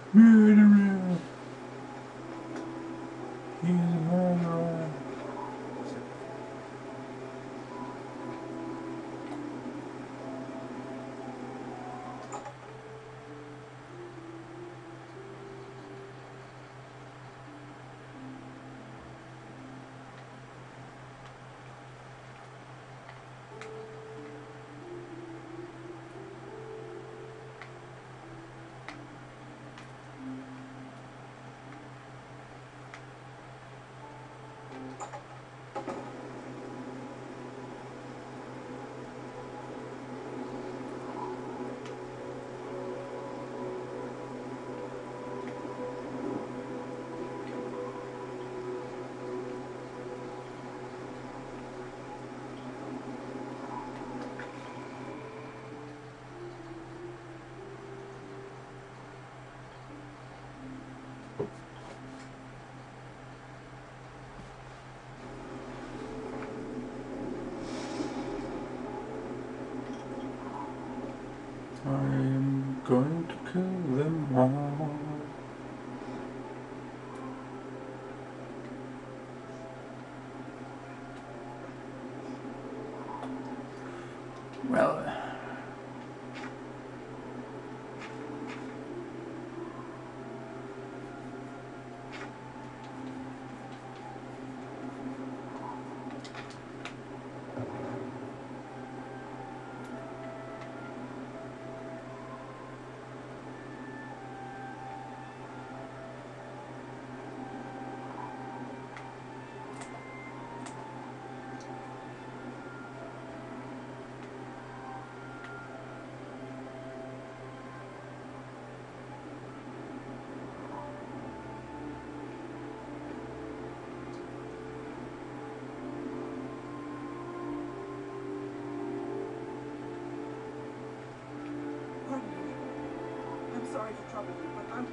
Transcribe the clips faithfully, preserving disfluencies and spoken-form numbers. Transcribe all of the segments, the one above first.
Murderer! He's a murderer! I am going to kill them all. Well, sorry to trouble you, but I'm...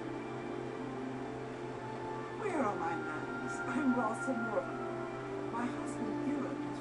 Where are my manners? I'm Ralston Morgan. My husband, Gillen, is...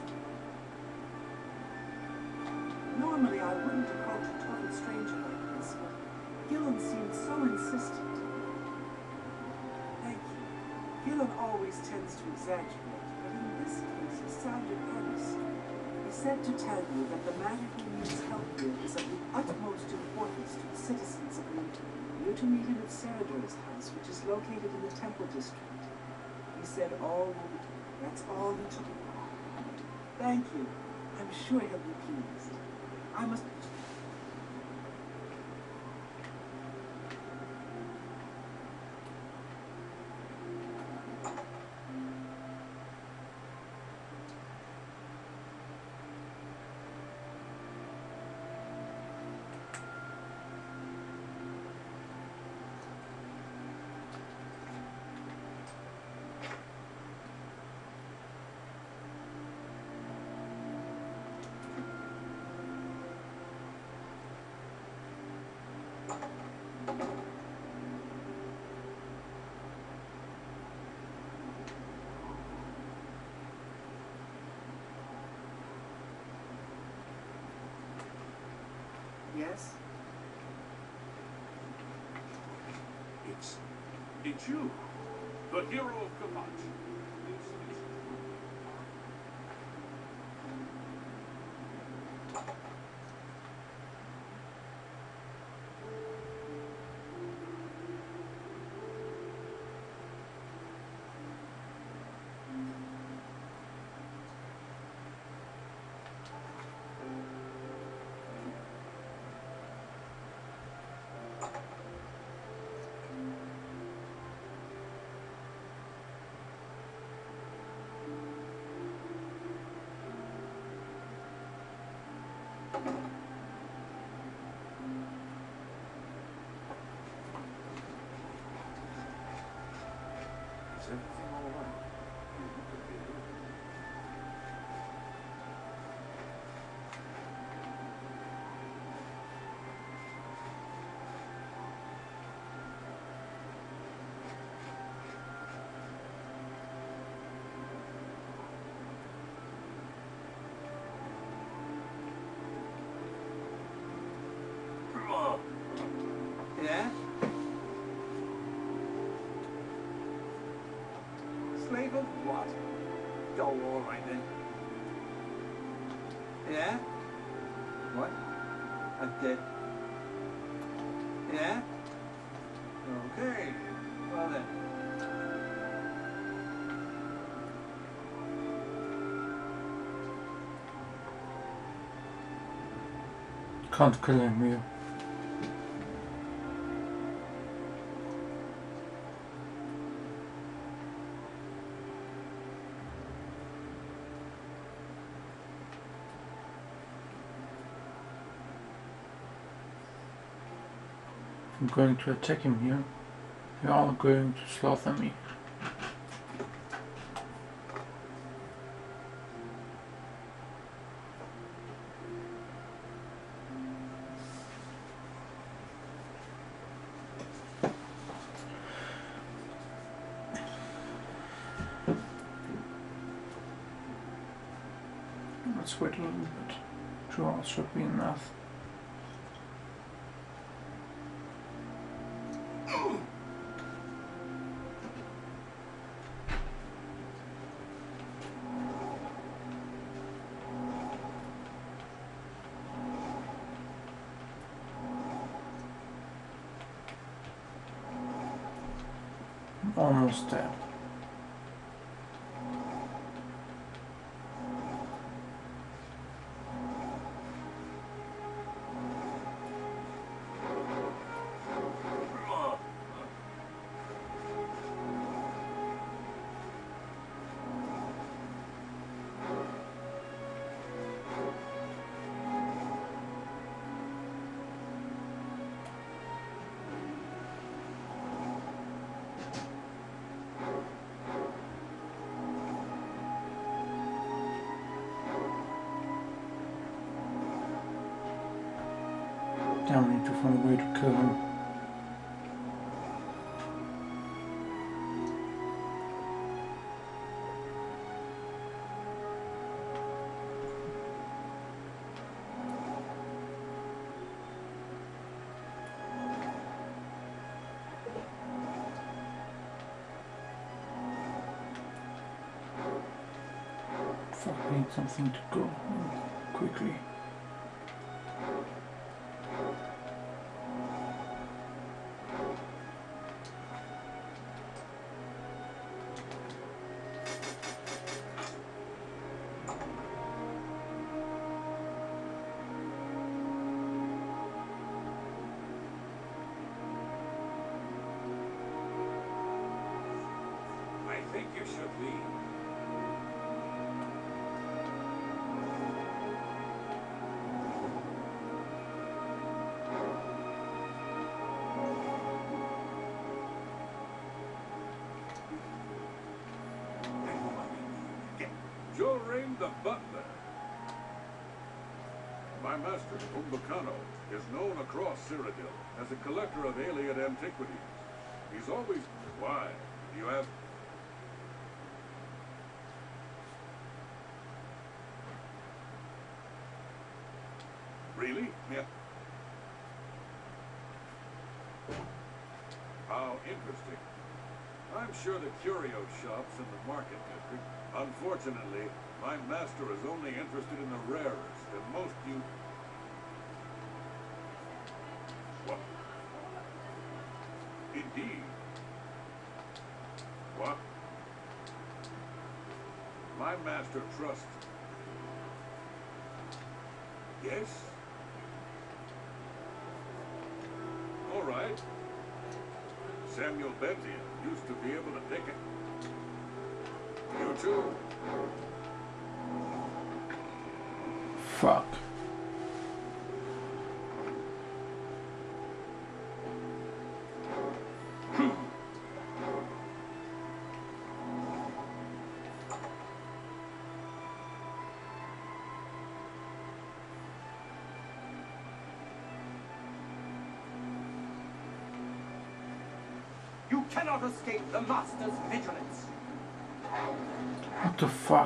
Normally I wouldn't approach a total stranger like this, but Gillen seemed so insistent. Thank you. Gillen always tends to exaggerate, but in this case he sounded earnest. He said to tell you that the matter he needs help with is of the utmost importance to the citizens of Linton. You're to meet him at Saradur's house, which is located in the Temple District. He said all will be... That's all he told me. Thank you. I'm sure he'll be pleased. I must... Yes? It's... it's you, the hero of Kamachi. Is everything all right? You look a bit ill. Yeah? flavored what? Oh, all right then. Yeah? What? A dead. Yeah? Okay. Well then. Can't kill him here. I'm going to attack him here. They are going to slaughter me. Let's wait a little bit. Two hours should be enough. Almost there. Now we need to find a way to kill him. Fuck, I need something to go quickly. I think you should leave. Jorrain the Butler. My master, Umbacano, is known across Cyrodiil as a collector of alien antiquities. He's always... Why? You have... Really? Yeah. How interesting. I'm sure the curio shops in the market district. Unfortunately, my master is only interested in the rarest and most u... What? Indeed. What? My master trusts... Yes? All right. Samuel Benzian used to be able to take it. You too. Fuck. You cannot escape the Master's vigilance. What the fuck?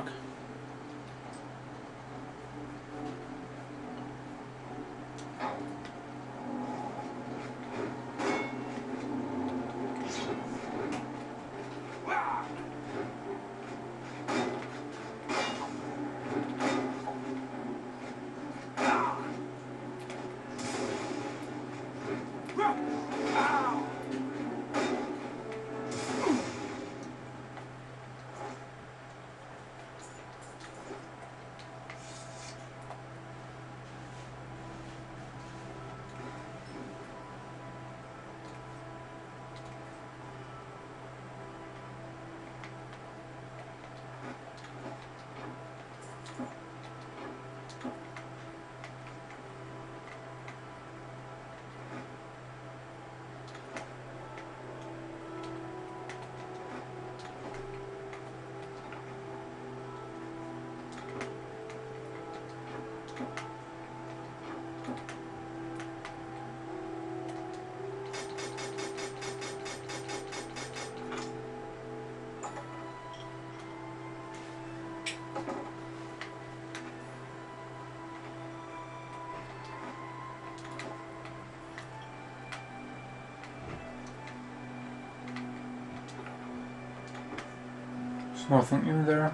There's nothing in there.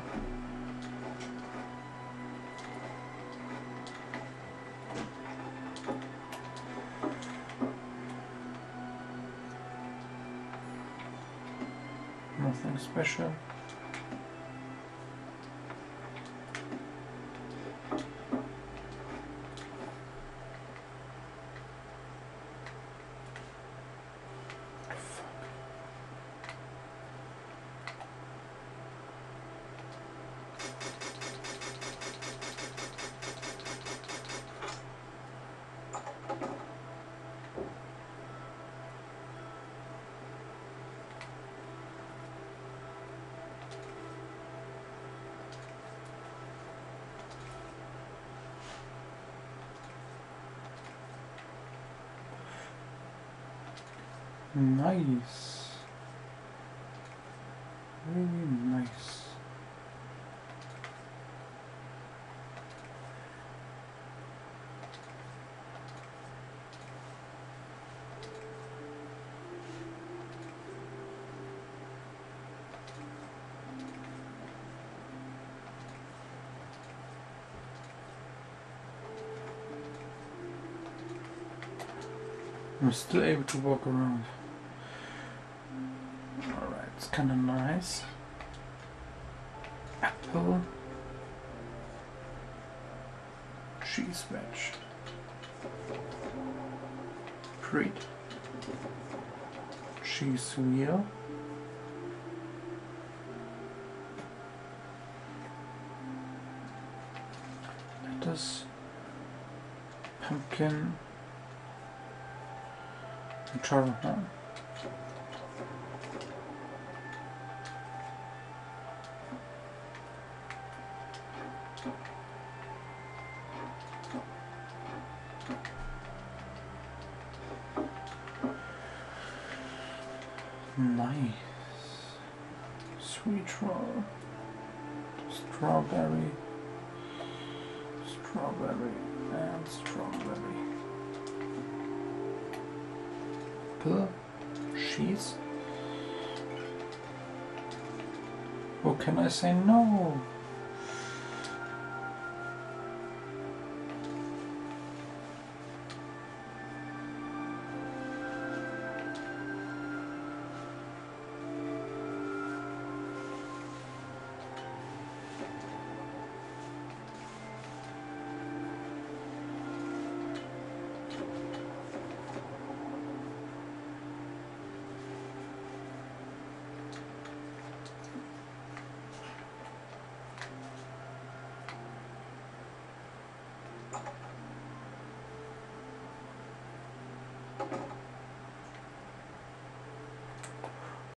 Nothing special. Nice. Really nice. I'm still able to walk around. Alright, it's kinda nice. Apple. Cheese wedge. Treat. Cheese wheel. Lettuce. Pumpkin. Charlotte. Nice. Sweet roll. Strawberry. Strawberry and strawberry. Cheese. Oh, can I say no?